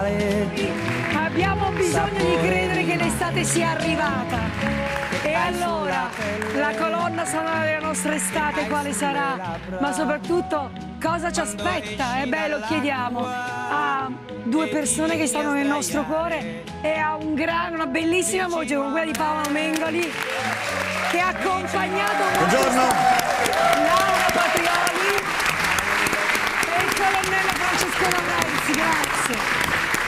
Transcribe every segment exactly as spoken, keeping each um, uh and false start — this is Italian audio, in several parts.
male. Abbiamo bisogno di credere che l'estate sia arrivata. E allora, la colonna sonora della nostra estate quale sarà? Ma soprattutto, cosa ci aspetta? E beh, lo chiediamo a due persone che stanno nel nostro cuore e a un gran, una bellissima voce come quella di Paolo Mengoli, che ha accompagnato Buongiorno. Laura Patrioli e il colonnello Francesco Lorenzi. Grazie.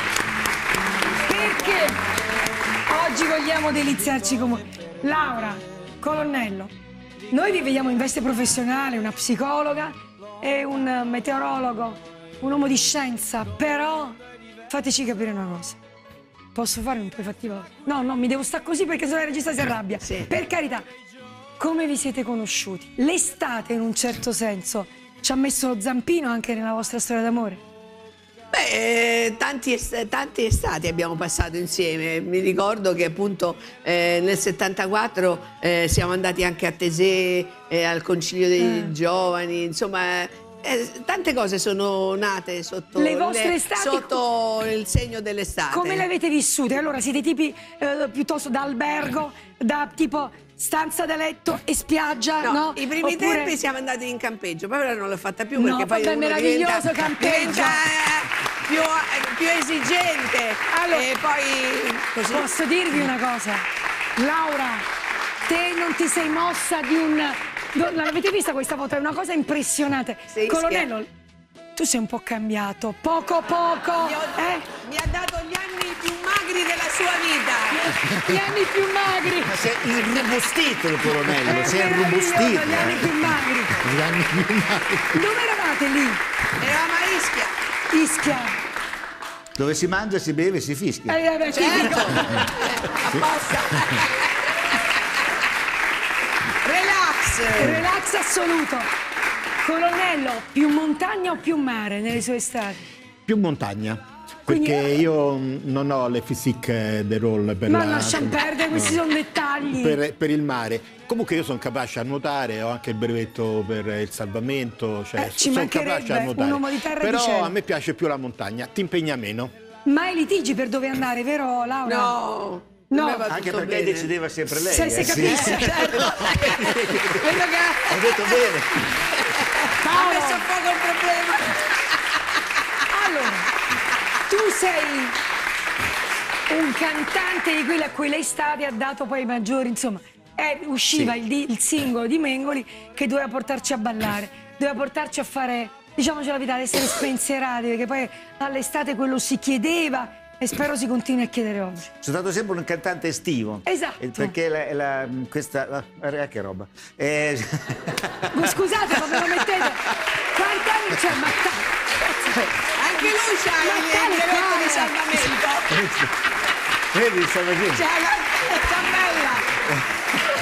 Perché oggi vogliamo deliziarci con voi. Laura, colonnello, noi vi vediamo in veste professionale, una psicologa e un meteorologo, un uomo di scienza, però fateci capire una cosa. Posso fare un prefattivo? No, no, mi devo stare così perché se no il regista si arrabbia. Sì. Per carità, come vi siete conosciuti? L'estate in un certo senso ci ha messo lo zampino anche nella vostra storia d'amore? Beh, tanti est tante estati abbiamo passato insieme. Mi ricordo che appunto eh, nel settantaquattro eh, siamo andati anche a Tesè, eh, al Concilio dei eh. Giovani, insomma eh, tante cose sono nate sotto, le vostre le, estati, sotto il segno dell'estate. Come le avete vissute? Allora siete tipi eh, piuttosto da albergo, da tipo stanza da letto e spiaggia, no? no? I primi Oppure... tempi siamo andati in campeggio, poi ora non l'ho fatta più perché no, poi è meraviglioso diventa, campeggio. diventa più, più esigente. Allora, e poi così. Posso dirvi una cosa? Laura, te non ti sei mossa di un... L'avete vista questa foto? È una cosa impressionante. Sei Colonnello, tu sei un po' cambiato, poco poco. Mi, ho, eh? mi ha dato gli anni più magri della sua vita. Gli anni più magri. Ma sei irrobustito il colonnello, è sei irrobustito. Gli anni più magri. Gli anni più magri. Dove eravate lì? Eravamo a Ischia. Ischia. Dove si mangia, si beve e si fischia. Eh, vabbè, certo. Apposta. Relax. Relax assoluto. Colonnello, più montagna o più mare nelle sue estati? Più montagna. Quindi... Perché io non ho le physique de roll per Ma la... lasciamo perdere, questi no. sono dettagli. Per, per il mare. Comunque io sono capace a nuotare, ho anche il brevetto per il salvamento, cioè eh, ci sono capace a nuotare. Un uomo di terra. Però di a me piace più la montagna, ti impegna meno. Mai litigi per dove andare, vero Laura? No. No, anche perché bene. decideva sempre lei. Se eh, si sì. capisce, certo. Hai detto bene. Paolo. Ha messo a poco il problema. Allora, tu sei un cantante di quelli a cui l'estate ha dato poi i maggiori, insomma, eh, usciva sì. il, il singolo di Mengoli che doveva portarci a ballare, doveva portarci a fare, diciamoci la verità, ad essere spensierati, perché poi all'estate quello si chiedeva. E spero si continui a chiedere oggi. Sono stato sempre un cantante estivo. Esatto. Perché la, la, questa... Ah, che roba. Eh... Scusate, ma me lo mettete... Quanti anni c'è? Ma... Anche lui c'ha il brevetto di salvamento. Vedi, stava qui. C'ha la ciambella.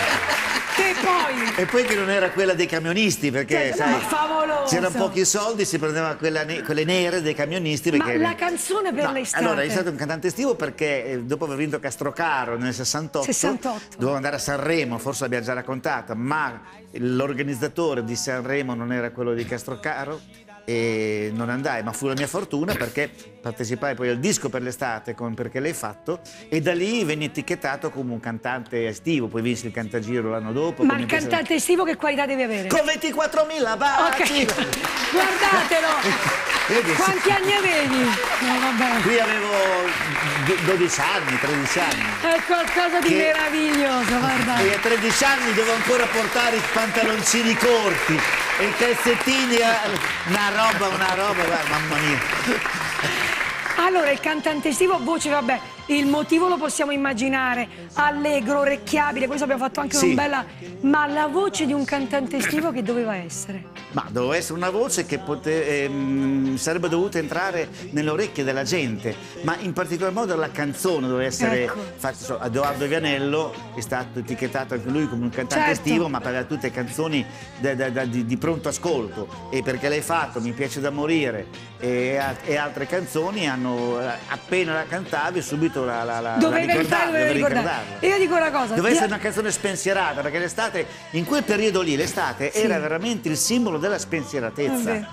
E poi... E poi che non era quella dei camionisti, perché cioè, sai, c'erano pochi soldi, si prendeva quella ne quelle nere dei camionisti. Perché... Ma la canzone per no, l'estate? Allora, è stato un cantante estivo perché eh, dopo aver vinto Castrocaro nel sessantotto, sessantotto, dovevo andare a Sanremo, forse l'abbiamo già raccontata, ma l'organizzatore di Sanremo non era quello di Castrocaro e non andai, ma fu la mia fortuna perché partecipai poi al disco per l'estate con Perché l'hai fatto e da lì venne etichettato come un cantante estivo, poi vinsi il Cantagiro l'anno dopo. Ma il cantante piace... estivo che qualità deve avere? Con ventiquattromila baci! Okay. Guardatelo! Vedi? Quanti anni avevi? No, vabbè. Qui avevo dodici anni, tredici anni. È qualcosa di che... meraviglioso, guarda. E a tredici anni devo ancora portare i pantaloncini corti e i calzettini, una roba, una roba, mamma mia. Allora, il cantante estivo, voce, vabbè, il motivo lo possiamo immaginare, allegro, orecchiabile, questo abbiamo fatto anche sì. una bella... Ma la voce di un cantante estivo che doveva essere? Ma doveva essere una voce che pote, ehm, sarebbe dovuta entrare nelle orecchie della gente, ma in particolar modo la canzone doveva essere... Ecco. Infatti, so, Edoardo Vianello è stato etichettato anche lui come un cantante certo. estivo, ma per tutte canzoni da, da, da, di, di pronto ascolto. E Perché l'hai fatto, Mi piace da morire e, e altre canzoni hanno, appena la cantavi, subito la, la, la, la ricordavi. Doveva ricordare. Io dico una cosa. Doveva essere una canzone spensierata, perché l'estate, in quel periodo lì, l'estate sì. era veramente il simbolo della spensieratezza.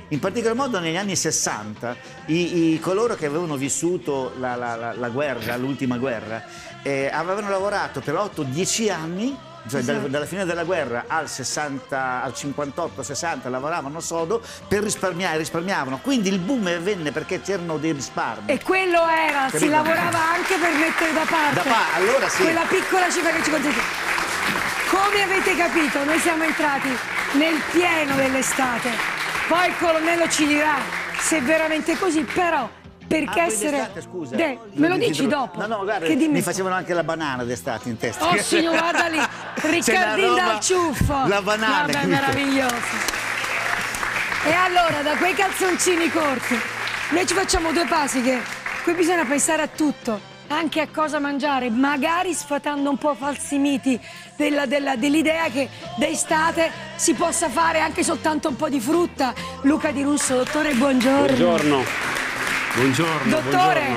in particolar modo negli anni sessanta, i, i coloro che avevano vissuto la, la, la, la guerra, l'ultima guerra, eh, avevano lavorato per otto dieci anni, cioè Esatto. dal, dalla fine della guerra al, sessanta, al cinquantotto sessanta lavoravano sodo per risparmiare, risparmiavano. Quindi il boom avvenne perché c'erano dei risparmi. E quello era, si Capito? lavorava anche per mettere da parte Da pa- allora sì. quella piccola cifra che ci consente. Come avete capito, noi siamo entrati nel pieno dell'estate. Poi il colonnello ci dirà se è veramente così, però perché Ah, essere... d'estate, scusa. De- me lo dici dopo? No, no, guarda, che dimmi mi fa- facevano anche la banana d'estate in testa. Oh signor, guarda lì, Riccardin roba- dal ciuffo. La banana. Guarda, è capito? meraviglioso. E allora, da quei calzoncini corti, noi ci facciamo due passi che qui bisogna pensare a tutto, anche a cosa mangiare, magari sfatando un po' falsi miti della- della- dell'idea che d'estate si possa fare anche soltanto un po' di frutta. Luca Di Russo, dottore, buongiorno. Buongiorno. Buongiorno. Dottore, buongiorno.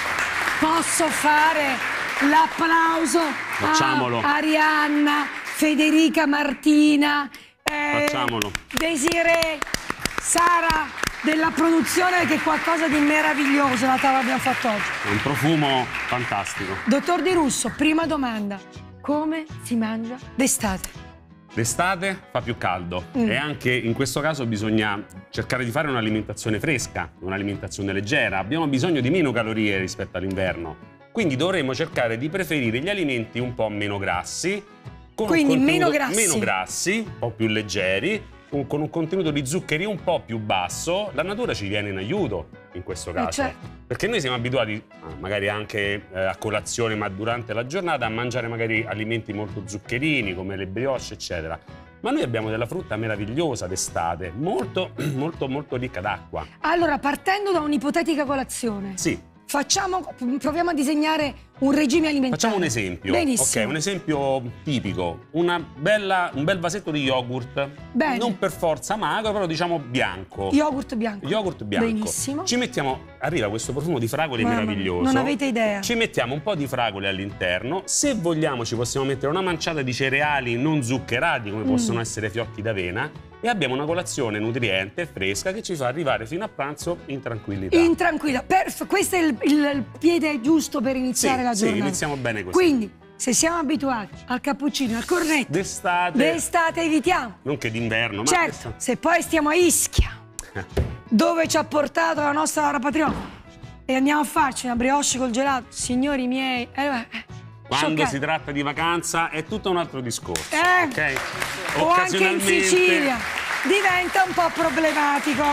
posso fare l'applauso Facciamolo. a Arianna, Federica Martina, eh, Facciamolo. Desiree, Sara della produzione, che è qualcosa di meraviglioso la tavola abbiamo fatto oggi. È un profumo fantastico. Dottor Di Russo, prima domanda, come si mangia d'estate? D'estate fa più caldo Mm. e anche in questo caso bisogna cercare di fare un'alimentazione fresca, un'alimentazione leggera. Abbiamo bisogno di meno calorie rispetto all'inverno, quindi dovremo cercare di preferire gli alimenti un po' meno grassi, con Quindi un meno contenuto- grassi. meno grassi, un po' più leggeri, un- con un contenuto di zuccheri un po' più basso. La natura ci viene in aiuto in questo caso, certo. perché noi siamo abituati, ah, magari anche eh, a colazione, ma durante la giornata, a mangiare magari alimenti molto zuccherini, come le brioche, eccetera. Ma noi abbiamo della frutta meravigliosa d'estate, molto, molto, molto ricca d'acqua. Allora, partendo da un'ipotetica colazione, Sì. facciamo, proviamo a disegnare un regime alimentare. Facciamo un esempio. Benissimo. Ok, un esempio tipico. Una bella, un bel vasetto di yogurt. Bene. Non per forza magro, però diciamo bianco. Yogurt bianco. Yogurt bianco. Benissimo. Ci mettiamo, arriva questo profumo di fragole Mamma mia, meraviglioso. non avete idea. Ci mettiamo un po' di fragole all'interno. Se vogliamo ci possiamo mettere una manciata di cereali non zuccherati, come Mm. possono essere fiocchi d'avena. E abbiamo una colazione nutriente e fresca che ci fa arrivare fino a pranzo in tranquillità. In tranquilla. Perf- questo è il, il- il piede giusto per iniziare Sì, la sì, giornata. iniziamo bene così. Quindi, se siamo abituati al cappuccino, al cornetto, D'estate, d'estate evitiamo. non che d'inverno, ma Certo, d'estate. se poi stiamo a Ischia, dove ci ha portato la nostra Laura Patriota, e andiamo a farci una brioche col gelato, signori miei, eh, eh, Quando scioccati. si tratta di vacanza è tutto un altro discorso. Eh, ok? o anche in Occasionalmente- Sicilia, diventa un po' problematico.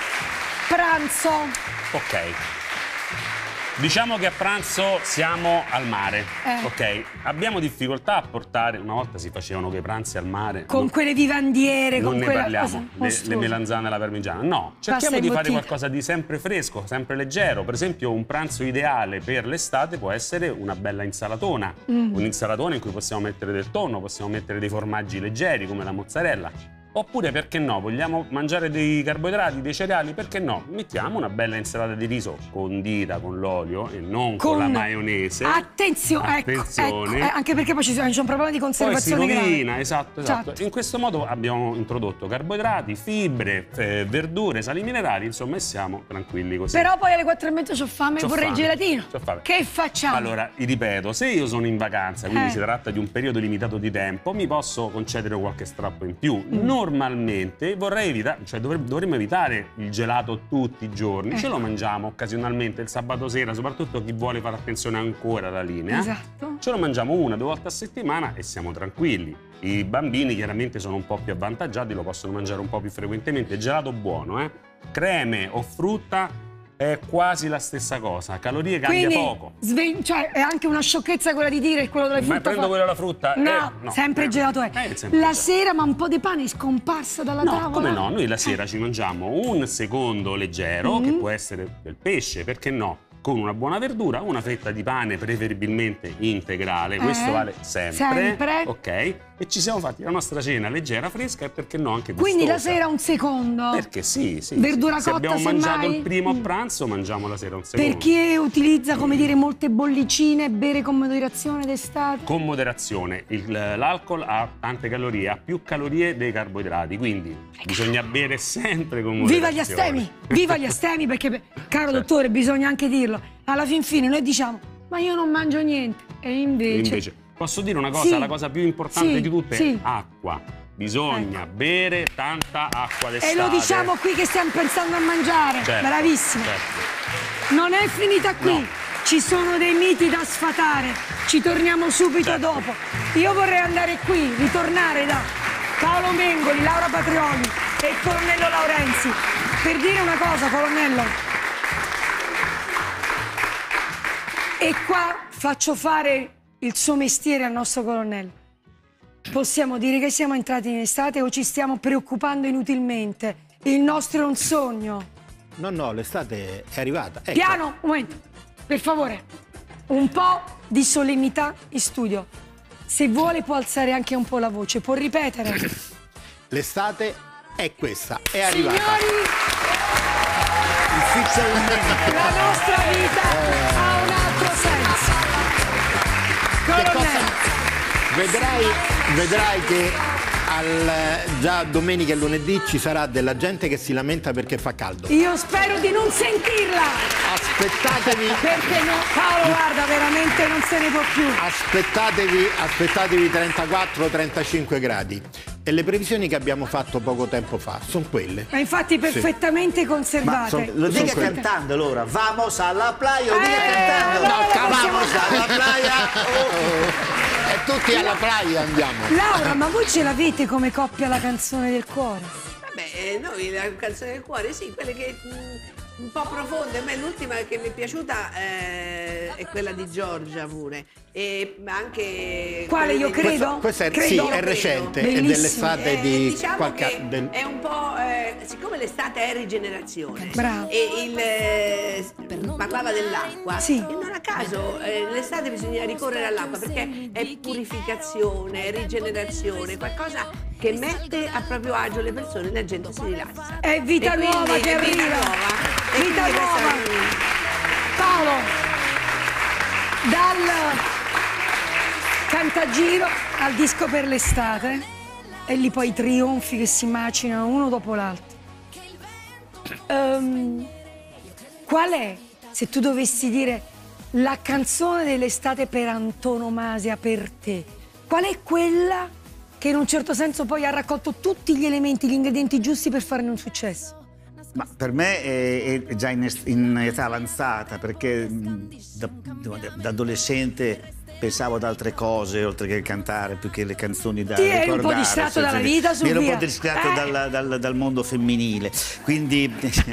Pranzo. Ok. Diciamo che a pranzo siamo al mare, Eh. ok? Abbiamo difficoltà a portare, una volta si facevano quei pranzi al mare. Con non- quelle vivandiere, non con ne quella parliamo, cosa le, mostruosa. le melanzane alla parmigiana. No, cerchiamo Pasta di fare imbottita. qualcosa di sempre fresco, sempre leggero. Per esempio, un pranzo ideale per l'estate può essere una bella insalatona. Mm. Un'insalatona in cui possiamo mettere del tonno, possiamo mettere dei formaggi leggeri come la mozzarella. Oppure, perché no, vogliamo mangiare dei carboidrati, dei cereali, perché no? Mettiamo una bella insalata di riso condita con l'olio e non con, la maionese. Attenzione, ecco, Attenzione. ecco, eh, anche perché poi ci sono, c'è un problema di Poi si conservazione grave. rovina, esatto, esatto. Certo. In questo modo abbiamo introdotto carboidrati, fibre, eh, verdure, sali minerali, insomma, e siamo tranquilli così. Però poi alle quattro e mezza c'ho fame e C'ho vorrei il fame, gelatino. c'ho fame. Che facciamo? Allora, ripeto, se io sono in vacanza, quindi Eh. si tratta di un periodo limitato di tempo, mi posso concedere qualche strappo in più. Mm. Normalmente vorrei evitare, cioè dovre- dovremmo evitare il gelato tutti i giorni. Eh. Ce lo mangiamo occasionalmente il sabato sera, soprattutto chi vuole fare attenzione ancora alla linea. Esatto. Ce lo mangiamo una, due volte a settimana e siamo tranquilli. I bambini chiaramente sono un po' più avvantaggiati, lo possono mangiare un po' più frequentemente. Gelato buono, eh? Creme o frutta è quasi la stessa cosa. Calorie cambia Quindi, poco. sve- cioè, è anche una sciocchezza quella di dire quello delle Ma frutta. prendo fa- quello della frutta? No, Eh, no. sempre Eh, gelato è. eh, sempre la gelato. sera, ma un po' di pane è scomparsa dalla No, tavola. come no? Noi la sera ci mangiamo un secondo leggero, Mm. che può essere del pesce, perché no? Con una buona verdura, una fetta di pane preferibilmente integrale, questo Eh, vale sempre. sempre. Ok? e ci siamo fatti la nostra cena leggera, fresca e perché no anche gustosa. Quindi la sera un secondo? Perché sì, sì. Verdura Se cotta abbiamo mangiato semmai? il primo a Mm. pranzo, mangiamo la sera un secondo. Per chi utilizza, come dire, molte bollicine, bere con moderazione d'estate? Con moderazione, Il- l'alcol ha tante calorie, ha più calorie dei carboidrati, quindi bisogna bere sempre con moderazione. Viva gli astemi! Viva gli astemi, perché, caro Certo. dottore, bisogna anche dirlo. Alla fin fine noi diciamo, ma io non mangio niente. E invece... Invece, posso dire una cosa, Sì. la cosa più importante Sì, di tutte sì. è acqua. Bisogna bere tanta acqua d'estate. E lo diciamo qui che stiamo pensando a mangiare. Certo, Bravissimo. certo. Non è finita qui. No. Ci sono dei miti da sfatare. Ci torniamo subito Certo. dopo. Io vorrei andare qui, ritornare da Paolo Mengoli, Laura Patrioli e il colonnello Laurenzi per dire una cosa, colonnello. E qua faccio fare il suo mestiere al nostro colonnello. Possiamo dire che siamo entrati in estate o ci stiamo preoccupando inutilmente? Il nostro è un sogno. No, no, l'estate è arrivata. Ecco. Piano, un momento, per favore. Un po' di solennità in studio. Se vuole può alzare anche un po' la voce, può ripetere. L'estate è questa, è arrivata. Signori, Ufficialmente. la nostra vita ha un altro senso. Che Colonnello. cosa? Vedrai, vedrai che al, già domenica e lunedì ci sarà della gente che si lamenta perché fa caldo. Io spero di non sentirla. Aspettatevi, Perché no? Paolo, guarda, veramente non se ne può più. aspettatevi, aspettatevi trentaquattro trentacinque gradi. E le previsioni che abbiamo fatto poco tempo fa sono quelle. Ma infatti perfettamente Ma conservate. son- lo dica quelle. cantando allora. Vamos alla playa, lo dica Eh, cantando. allora No, possiamo- vamos alla playa. Oh. E tutti alla playa andiamo. Laura, ma voi ce l'avete come coppia la canzone del cuore? Vabbè, eh, noi la canzone del cuore, sì, quelle che mh, un po' profonde. A me l'ultima che mi è piaciuta eh, è quella di Giorgia pure. E anche Quale, quelle io di- credo? Questa è, Credo. sì, Io è credo. recente, è Bellissimo. dell'estate Eh, di diciamo qualche che del- è un po' eh, siccome l'estate è rigenerazione Bravo. e il eh, parlava dell'acqua, Sì. e non a caso eh, l'estate bisogna ricorrere all'acqua perché è purificazione, è rigenerazione, qualcosa che mette a proprio agio le persone e la gente si rilassa. È vita E quindi nuova che è vita arriva. nuova. E Vita quindi questa- nuova. Paolo, dal cantagiro al disco per l'estate e lì poi i trionfi che si macinano uno dopo l'altro. Ehm, qual è, se tu dovessi dire, la canzone dell'estate per antonomasia per te? Qual è quella che in un certo senso poi ha raccolto tutti gli elementi, gli ingredienti giusti per farne un successo? Ma per me è, è già in, est- in età avanzata, perché mh, da, da adolescente pensavo ad altre cose oltre che cantare, più che le canzoni da Ti eri ricordare. un po' distratto dalla vita, su Mi ero un via. po' distratto Eh. dal, dal- dal mondo femminile, quindi...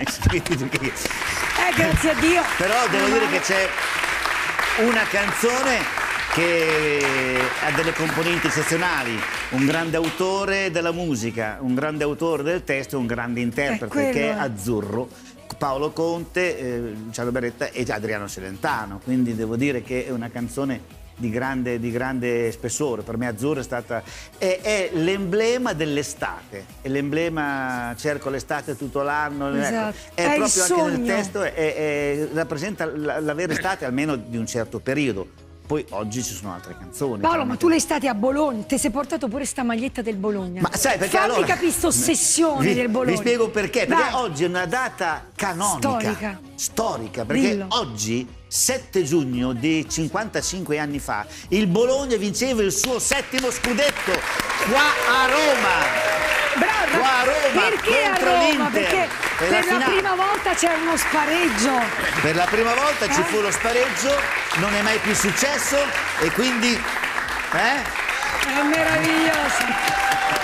Eh, grazie a Dio. Però devo Meno dire male. che c'è una canzone che ha delle componenti eccezionali, un grande autore della musica, un grande autore del testo e un grande interprete, quello che è è. Azzurro, Paolo Conte, eh, Luciano Beretta e Adriano Celentano, quindi devo dire che è una canzone di grande, di grande spessore. Per me Azzurro è stata è, è l'emblema dell'estate, è l'emblema, cerco l'estate tutto l'anno, Esatto. è, È il proprio anche nel sogno. testo è- è- rappresenta la, la vera estate almeno di un certo periodo. Poi oggi ci sono altre canzoni. Paolo, ma tu l'estate a Bologna, ti sei portato pure sta maglietta del Bologna. Ma sai perché Fammi allora... capire sta ossessione vi, del Bologna. Vi spiego perché. Perché Vai. oggi è una data canonica. Storica. Storica, perché Dillo. oggi, sette giugno di cinquantacinque anni fa, il Bologna vinceva il suo settimo scudetto qua a Roma. Brava. Qua a Roma, Perché a contro Roma? l'Inter. Perché Per per la la, finale. prima volta c'è uno spareggio. Per la prima volta ci Eh? fu lo spareggio, non è mai più successo e quindi... Eh? È meraviglioso.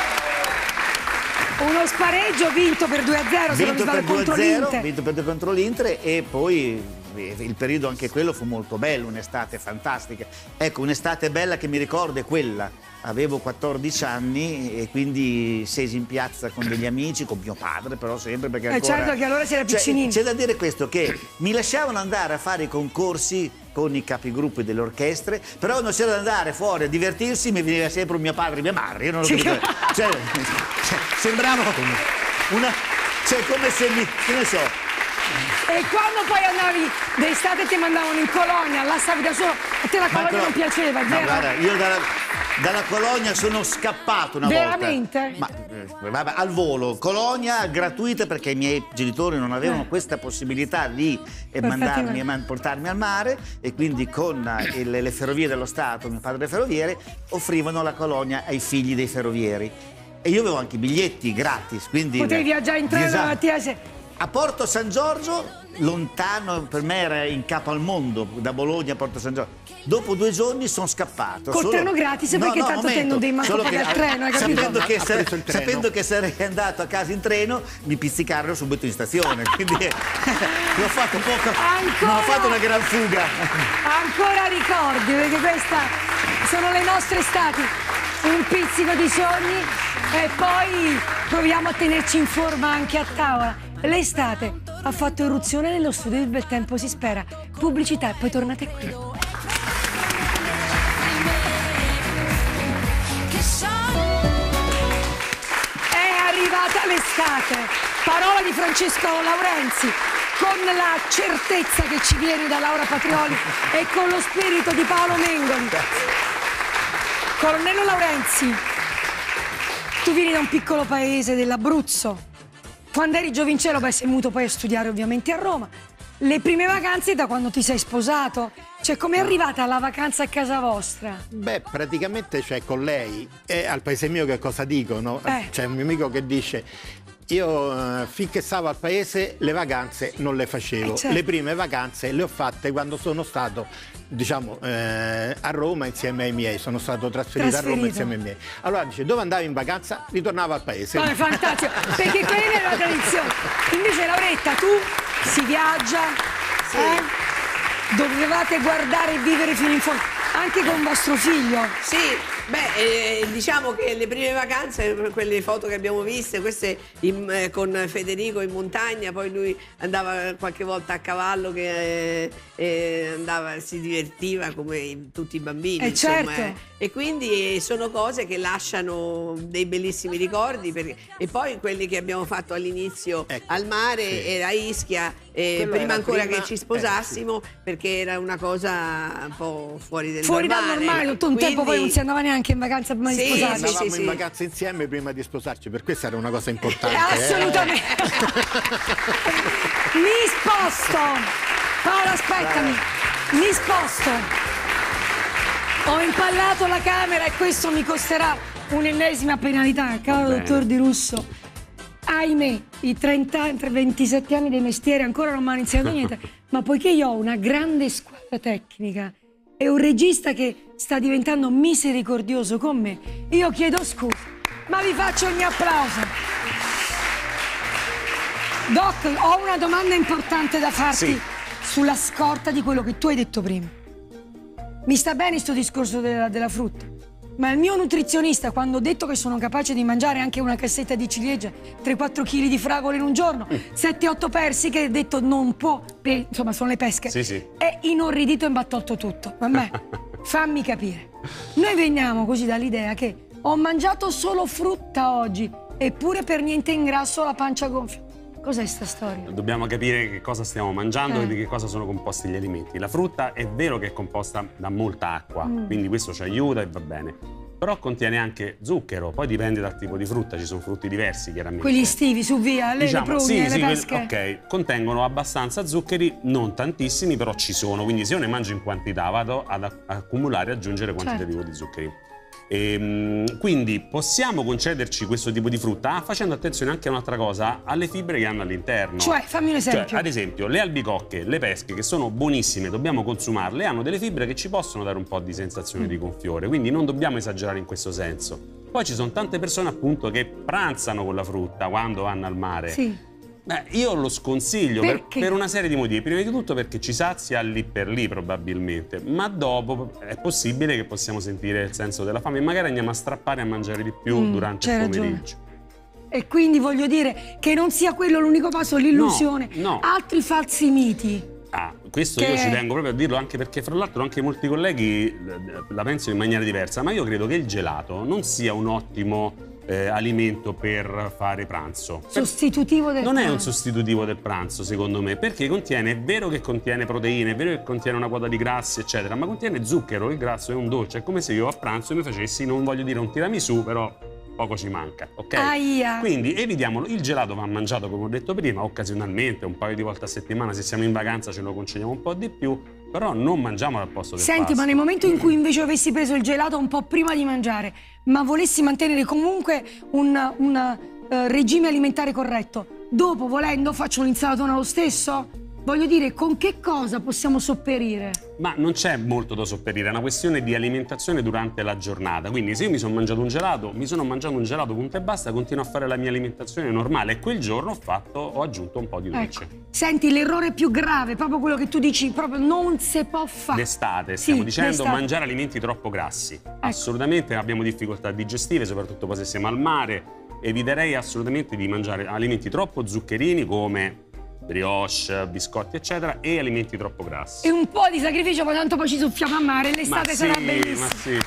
Uno spareggio vinto per due a zero, se non mi Vinto per sbaglio, due a contro zero, l'Inter. vinto per due contro l'Inter e poi il periodo anche quello fu molto bello, un'estate fantastica. Ecco, un'estate bella che mi ricordo è quella. Avevo quattordici anni e quindi scesi in piazza con degli amici, con mio padre però sempre perché Eh ancora... certo che allora si era piccinini. C'è da dire questo, che mi lasciavano andare a fare i concorsi con i capigruppi delle orchestre, però quando c'era da andare fuori a divertirsi mi veniva sempre un mio padre e mia madre, io non lo capivo. Cioè, cioè, sembrava una... cioè come se mi... che ne so... E quando poi andavi d'estate ti mandavano in colonia, là stavi da solo, a te la colonia Ma non piaceva, no, zero? guarda, io dalla, dalla colonia sono scappato una Veramente? volta. Ma eh, vabbè, al volo, colonia gratuita perché i miei genitori non avevano Eh. questa possibilità lì e Portarti mandarmi, al- man- portarmi al mare, e quindi con eh, il- le ferrovie dello Stato, mio padre è ferroviere, offrivano la colonia ai figli dei ferrovieri. E io avevo anche i biglietti gratis, quindi... Potevi viaggiare in treno la Esatto. mattina se... A Porto San Giorgio, lontano, per me era in capo al mondo, da Bologna a Porto San Giorgio. Dopo due giorni sono scappato. Col Solo- treno gratis, perché tanto te non devi manco Solo che- pagare il treno, hai capito? Sapendo che, Ha sare- preso il treno. sapendo che sarei andato a casa in treno, mi pizzicarono subito in stazione. Quindi l'ho fatto poco. Ancora? Non ho fatto una gran fuga. Ancora ricordi, perché questa sono le nostre estati, un pizzico di sogni e poi proviamo a tenerci in forma anche a tavola. L'estate ha fatto irruzione nello studio del Bel Tempo si spera. Pubblicità e poi tornate qui. È arrivata l'estate, parola di Francesco Laurenzi, con la certezza che ci viene da Laura Patrioli e con lo spirito di Paolo Mengoli. Colonnello Laurenzi, tu vieni da un piccolo paese dell'Abruzzo. Quando eri giovincello, beh, sei venuto poi a studiare ovviamente a Roma. Le prime vacanze da quando ti sei sposato? Cioè, com'è arrivata la vacanza a casa vostra? Beh, praticamente cioè, con lei e al paese mio che cosa dicono? Eh. C'è un mio amico che dice: io eh, finché stavo al paese le vacanze non le facevo. Eh, certo. Le prime vacanze le ho fatte quando sono stato, diciamo, eh, a Roma insieme ai miei. Sono stato trasferito, Trasferito. a Roma insieme ai miei. Allora dice, dove andavi in vacanza? Ritornavo al paese. Vabbè, fantastico, perché quella è la tradizione. Invece, Lauretta, tu si viaggia, eh? Dovevate guardare e vivere fino in fondo, anche con vostro figlio. Sì, beh, eh, diciamo che le prime vacanze, quelle foto che abbiamo viste, queste in- eh, con Federico in montagna, poi lui andava qualche volta a cavallo, che eh, eh, andava, si divertiva come in- tutti i bambini. Eh, insomma, certo. eh. E quindi sono cose che lasciano dei bellissimi ricordi. perché- E poi quelli che abbiamo fatto all'inizio Ecco, al mare sì. era a Ischia, eh, Quello prima era ancora prima- che ci eh, sposassimo, perché era una cosa un po' fuori del Fuori normale. dal normale, tutto un tempo poi non si andava neanche in vacanza prima di Sì, sposarsi. sì, Andavamo sì, in sì. vacanza insieme prima di sposarci, per questo era una cosa importante. Eh, eh. assolutamente. Mi sposto. Paola, aspettami. Mi sposto. Ho impallato la camera e questo mi costerà un'ennesima penalità, caro Va bene. dottor Di Russo. Ahimè, i trenta, tra ventisette anni di mestiere ancora non mi hanno insegnato niente, ma poiché io ho una grande squadra tecnica e un regista che sta diventando misericordioso con me, io chiedo scusa, ma vi faccio il mio applauso. Doc, ho una domanda importante da farti Sì. sulla scorta di quello che tu hai detto prima. Mi sta bene questo discorso della, della frutta, ma il mio nutrizionista, quando ho detto che sono capace di mangiare anche una cassetta di ciliegia, tre quattro chili di fragole in un giorno, sette otto persiche, ha detto non può, pe- insomma sono le pesche, Sì, sì. è inorridito e imbattolto tutto. Vabbè, fammi capire. Noi veniamo così dall'idea che ho mangiato solo frutta oggi, eppure per niente ingrasso la pancia gonfia. Cos'è sta storia? Dobbiamo capire che cosa stiamo mangiando Eh. e di che cosa sono composti gli alimenti. La frutta è vero che è composta da molta acqua, Mm. quindi questo ci aiuta e va bene. Però contiene anche zucchero, poi dipende dal tipo di frutta, ci sono frutti diversi chiaramente. Quelli estivi, su via, le, Diciamo, le prugne, sì, le sì, pesche. quel- ok, contengono abbastanza zuccheri, non tantissimi, però ci sono, quindi se io ne mangio in quantità vado ad a- accumulare e aggiungere quantitativo Certo. di zuccheri. Ehm, quindi possiamo concederci questo tipo di frutta ah, facendo attenzione anche a un'altra cosa, alle fibre che hanno all'interno. Cioè, fammi un esempio. Cioè, ad esempio, le albicocche, le pesche, che sono buonissime, dobbiamo consumarle, hanno delle fibre che ci possono dare un po' di sensazione Mm. di gonfiore, quindi non dobbiamo esagerare in questo senso. Poi ci sono tante persone appunto che pranzano con la frutta quando vanno al mare. Sì. Beh, io lo sconsiglio per, Perché? per una serie di motivi. Prima di tutto perché ci sazia lì per lì probabilmente, ma dopo è possibile che possiamo sentire il senso della fame e magari andiamo a strappare e a mangiare di più Mm, durante il c'hai pomeriggio. E quindi voglio dire che non sia quello l'unico passo, l'illusione. No, no. Altri falsi miti. Ah, questo Che- io ci tengo proprio a dirlo anche perché fra l'altro anche molti colleghi eh, la pensano in maniera diversa, ma io credo che il gelato non sia un ottimo eh, alimento per fare pranzo. Per- Sostitutivo del Non è un pranzo. sostitutivo del pranzo, secondo me, perché contiene, è vero che contiene proteine, è vero che contiene una quota di grassi, eccetera, ma contiene zucchero, il grasso è un dolce, è come se io a pranzo mi facessi, non voglio dire un tiramisù, però poco ci manca, ok? Aia. Quindi evitiamolo, il gelato va mangiato, come ho detto prima, occasionalmente, un paio di volte a settimana, se siamo in vacanza ce lo concediamo un po' di più, però non mangiamolo al posto del Senti, pasto. ma nel momento in cui invece avessi preso il gelato un po' prima di mangiare, ma volessi mantenere comunque un, un, eh, regime alimentare corretto, dopo, volendo, faccio un'insalatona lo stesso? Voglio dire, con che cosa possiamo sopperire? Ma non c'è molto da sopperire, è una questione di alimentazione durante la giornata. Quindi se io mi sono mangiato un gelato, mi sono mangiato un gelato, punto e basta, continuo a fare la mia alimentazione normale e quel giorno ho fatto, ho aggiunto un po' di dolce. Ecco. Senti, l'errore più grave, proprio quello che tu dici, proprio non si può fare. D'estate, stiamo Sì, dicendo, d'estate. mangiare alimenti troppo grassi. Assolutamente abbiamo difficoltà digestive, soprattutto poi se siamo al mare. Eviterei assolutamente di mangiare alimenti troppo zuccherini come brioche, biscotti, eccetera, e alimenti troppo grassi. E un po' di sacrificio, poi tanto poi ci soffiamo a mare, l'estate Ma sarà sì, bellissima. ma sì.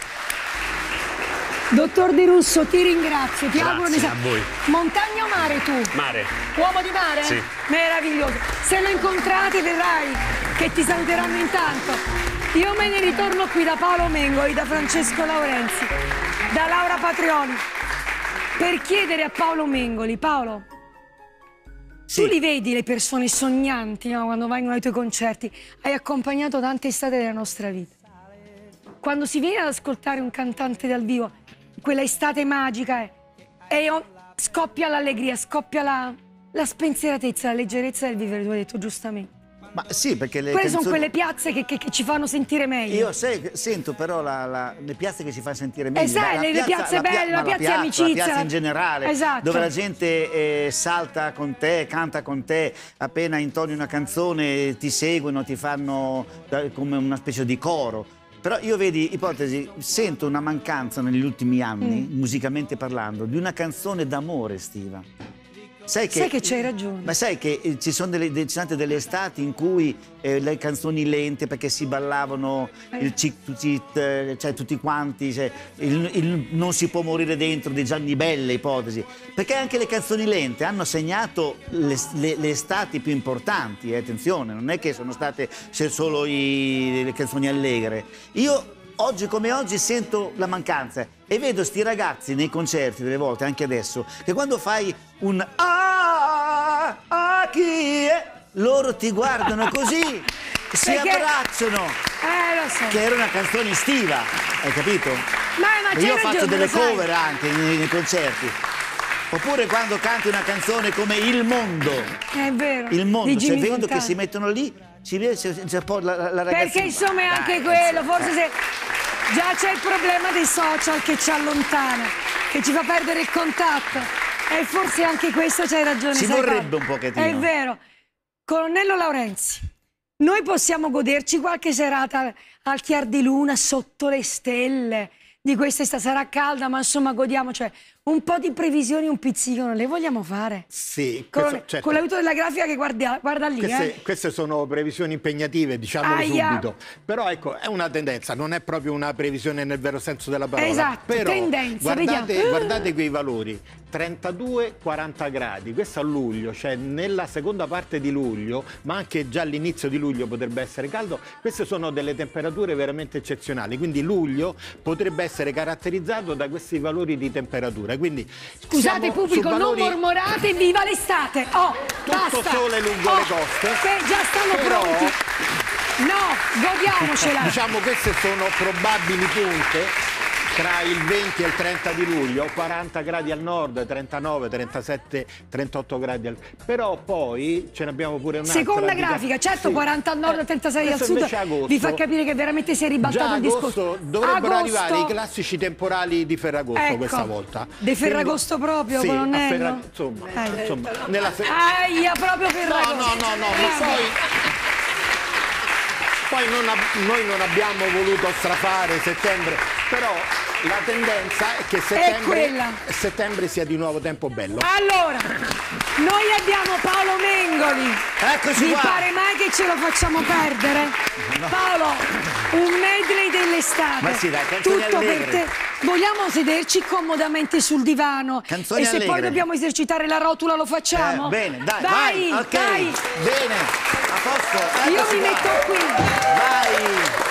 Dottor Di Russo, ti ringrazio, ti auguro Grazie di a voi. Montagna o mare tu? Mare. Uomo di mare? Sì. Meraviglioso. Se lo incontrate vedrai che ti saluteranno intanto. Io me ne ritorno qui da Paolo Mengoli, da Francesco Laurenzi, da Laura Patrioni, per chiedere a Paolo Mengoli, Paolo, Sì. tu li vedi le persone sognanti, no? Quando vengono ai tuoi concerti? Hai accompagnato tante estate della nostra vita. Quando si viene ad ascoltare un cantante dal vivo, quella estate magica è, e io- scoppia l'allegria, scoppia la, la spensieratezza, la leggerezza del vivere, tu hai detto giustamente. Ma sì, perché le Quelle sono canzoni- quelle piazze che, che- che ci fanno sentire meglio. Io sai, sento però la- la- le piazze che ci fanno sentire meglio. Eh, sai, La le- le piazza- piazze la pia- belle, la ma piazza piazza, amicizia, La piazza la- in generale, Esatto. dove la gente eh, salta con te, canta con te, appena intoni una canzone ti seguono, ti fanno da- come una specie di coro. Però io, vedi, ipotesi, sento una mancanza negli ultimi anni, Mm. musicalmente parlando, di una canzone d'amore estiva. Sai che, Sai che c'hai ragione. Ma sai che eh, ci sono delle, de- ci sono state delle estati in cui eh, le canzoni lente, perché si ballavano il cic to cit, eh, cioè tutti quanti, cioè, il, il non si può morire dentro di Gianni Belle, ipotesi. Perché anche le canzoni lente hanno segnato le, le- le estati più importanti, eh, attenzione, non è che sono state se solo i- le canzoni allegre. Io oggi come oggi sento la mancanza e vedo sti ragazzi nei concerti delle volte, anche adesso, che quando fai un ah, ah chi è, loro ti guardano così, si Perché- abbracciano, Eh, lo so. che era una canzone estiva, hai capito? Ma, ma c'hai Io ho ragione, fatto delle lo sai. cover anche nei, nei concerti. Oppure quando canti una canzone come Il Mondo, È vero. Il Mondo, di cioè Jimmy vedo Fontana. che si mettono lì, ci vede c'è, c'è un po' la, la ragazza. Perché insomma è anche quello, forse se già c'è il problema dei social che ci allontana, che ci fa perdere il contatto. E forse anche questo c'hai ragione. Ci sai vorrebbe cosa? un pochettino. È vero. Colonnello Laurenzi, noi possiamo goderci qualche serata al chiar di luna sotto le stelle di questa estate. Sarà calda, ma insomma godiamo, cioè un po' di previsioni, un pizzico, non le vogliamo fare? Sì, Con, questo, certo. con l'aiuto della grafica che guarda, guarda lì, Queste, eh? queste sono previsioni impegnative, diciamolo Aia. subito. Però ecco, è una tendenza, non è proprio una previsione nel vero senso della parola. Esatto, Però tendenza, guardate, vediamo. guardate quei valori, trentadue quaranta gradi, questo a luglio, cioè nella seconda parte di luglio, ma anche già all'inizio di luglio potrebbe essere caldo. Queste sono delle temperature veramente eccezionali, quindi luglio potrebbe essere caratterizzato da questi valori di temperatura. Quindi Scusate siamo pubblico, su valori- non mormorate, viva l'estate! Oh, Tutto basta! sole lungo Oh, le coste. Che già stanno Però- pronti! No, godiamocela! Diciamo queste sono probabili punte tra il venti e il trenta di luglio, quaranta gradi al nord, trentanove, trentasette, trentotto gradi al... Però poi ce ne abbiamo pure un'altra. Seconda grafica, certo, sì. quaranta al nord e trentasei al sud, agosto, vi fa capire che veramente si è ribaltato il discorso. Dovrebbero agosto. arrivare i classici temporali di Ferragosto, ecco, questa volta. De Ferragosto Quindi, proprio, sì, colonnello? Ferra... Insomma, eh. insomma nella se... Aia, proprio Ferragosto. No, no, no, no, ma poi... Poi non noi non abbiamo voluto strafare settembre, però la tendenza è che settembre, è settembre sia di nuovo tempo bello. Allora, noi abbiamo Paolo Mengoli. Eccoci Vi qua. pare mai che ce lo facciamo perdere? No. Paolo, un medley dell'estate. Ma sì, dai, canzoni tutto allegre. per te. Vogliamo sederci comodamente sul divano? Canzoni e se allegre. poi dobbiamo esercitare la rotula lo facciamo? Eh, bene, dai, vai, vai, ok. Dai. Bene, a posto. Io Eccoci mi qua. metto qui. Vai.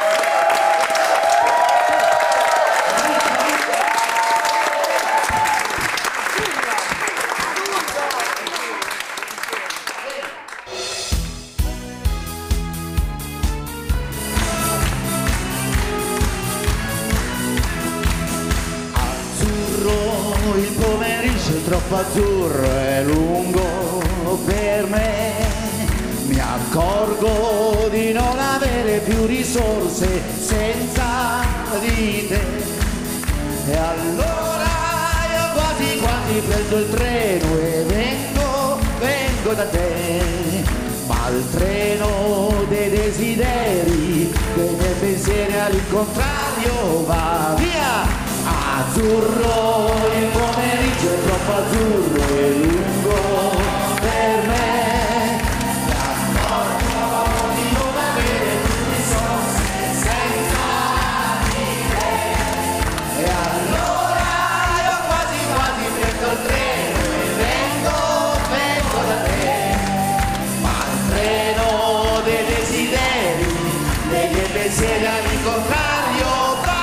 Il pomeriggio è troppo azzurro e lungo per me, mi accorgo di non avere più risorse senza di te, e allora io quasi quasi prendo il treno e vengo, vengo da te, ma il treno dei desideri, dei miei pensieri all'incontrario va via. Azzurro, il pomeriggio è troppo azzurro e lungo per me, mi accorgo di non avere più risorse senza di te, e allora io quasi quasi prendo il treno e vengo, vengo da te, ma il treno dei desideri, dei miei pensieri all'incontrario va.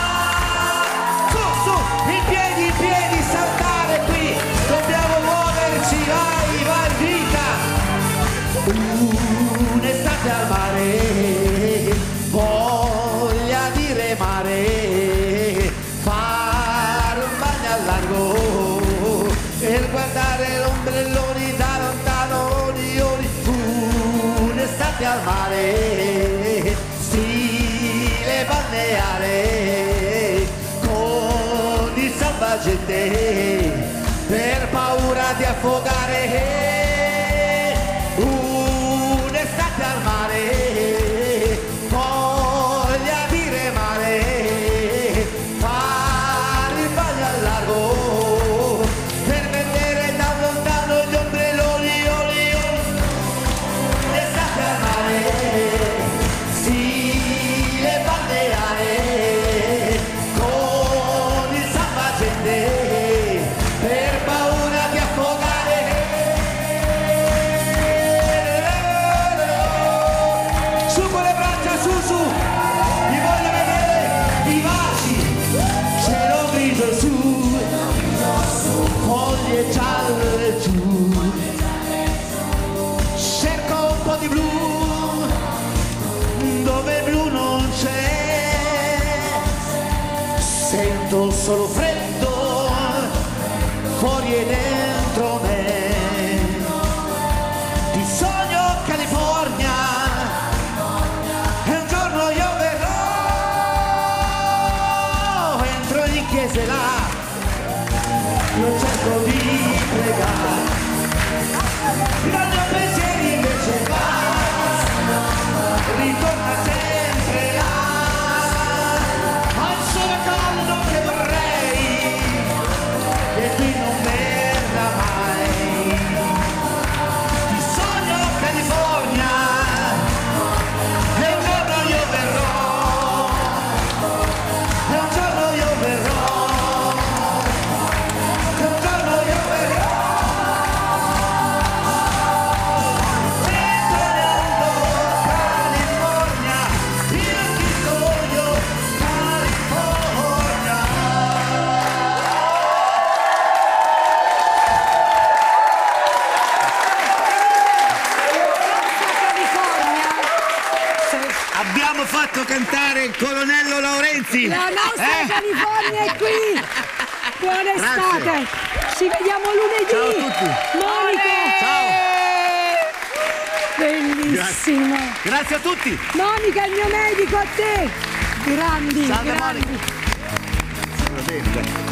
Un'estate al mare, voglia dire mare, fare un bagno al largo e guardare l'ombrelloni da lontano, oni, oni. Un'estate al mare, stile balneare, con il salvagente per paura di affogare. Un'estate al mare, voglia dire mare, fare il bagno al largo per vedere da lontano gli ombrelloni, oli, oli. Un'estate al mare, stile balneare, con il salvagente per paura di affogare. Gialle giù, cerco un po' di blu dove blu non c'è, sento solo freddo fuori e dentro me, ti sogno California e un giorno io verrò, entro in chiesa là, io cerco di pregare, dal mio pensiero invece va, ritorna sempre là, al sole caldo che vorrei, e qui non verrà. abbiamo fatto cantare il colonnello Laurenzi. La nostra Eh? California è qui. Buona estate. Ci vediamo lunedì. Ciao a tutti. Monica. Ciao. Bellissimo. Grazie a tutti. Monica, il mio medico, a te. Grandi, Salve, grandi. Monica. Va bene, dai.